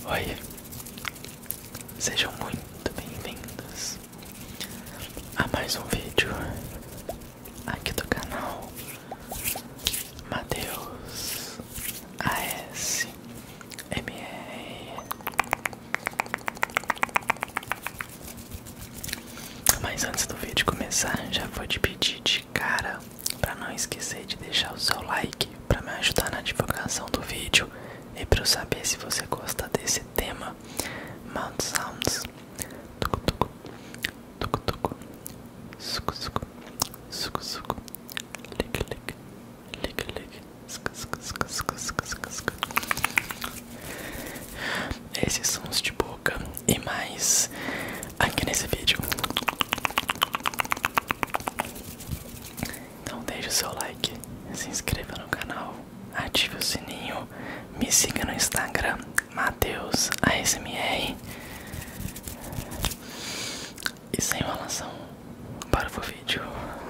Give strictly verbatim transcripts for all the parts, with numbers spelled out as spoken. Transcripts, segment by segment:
Oi, sejam muito bem-vindos a mais um vídeo aqui do canal Matheus A S M R. Mas antes do vídeo começar, já vou te pedir de cara para não esquecer de deixar o seu like para me ajudar na divulgação do vídeo e para eu saber se você gosta desse tema. Mouth sounds. Tucu, tucu, tucu, tucu, suco, suco, suco, suco, lick, lick, lick, lick, suco, suco, suco, suco, suco, suco, suco. Esses sons de boca e mais aqui nesse vídeo. Então deixe o seu like, se inscreva no canal, ative o sininho, me siga no Instagram, Matheus A S M R. E sem enrolação, bora pro vídeo.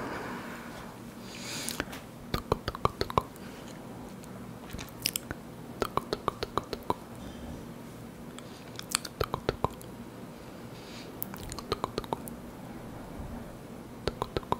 Tucu, tucu, tucu. Tucu, tucu, tucu, tucu. Tucu, tucu. Tucu, tucu. Tucu, tucu.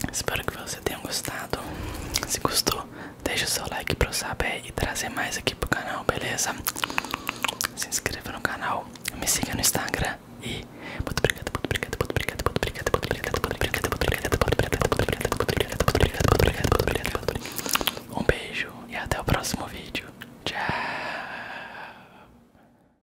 Espero que você tenha gostado. Se gostou, deixa o seu like pra eu saber e trazer mais aqui pro canal, beleza? Se inscreva no canal, me siga no Instagram e